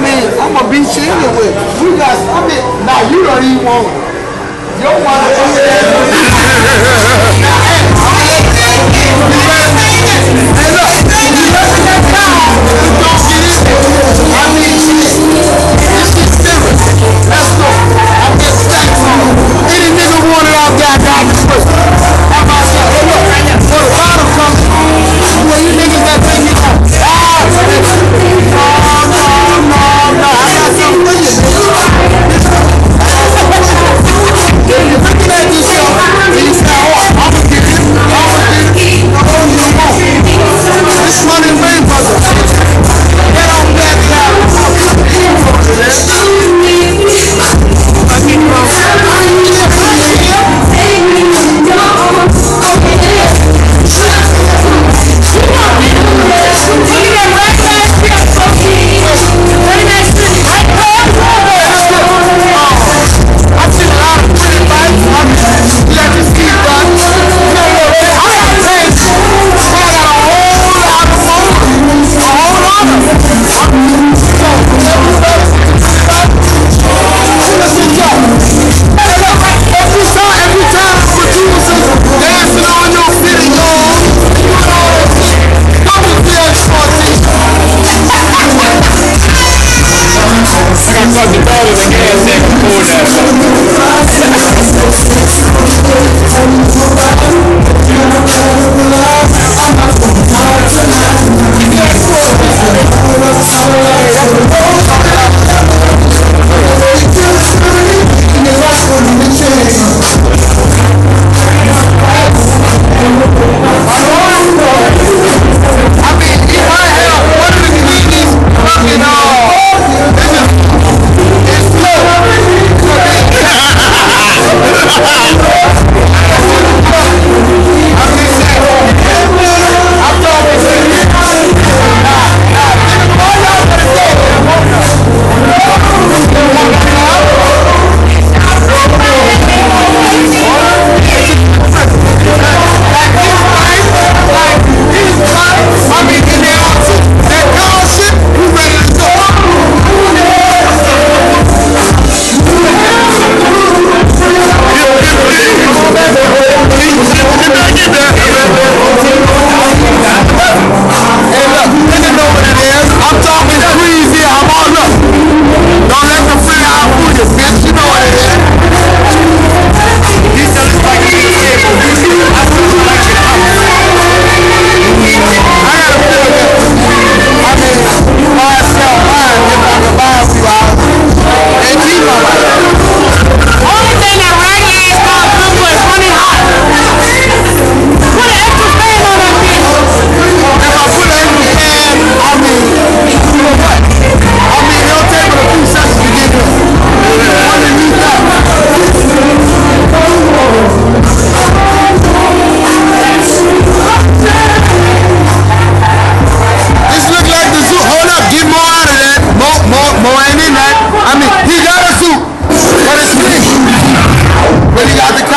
mean, I'm gonna beat you anyway. We got, I mean, now you don't even want it. You don't want it. Now, hey, look, you listen to that cow, you don't get it. I mean, this shit serious. Let's go. I get stacks on it. Any nigga want it out there, got the first. How about that? Hey, look, so the bottom comes, well, you niggas that think you know. No, I got something for you, nigga. You're looking at yourself, and you say, oh, I'm gonna get it. This money way, brother. Get on that guy. More ain't in that. I mean, he got a suit, but it's big. But he got the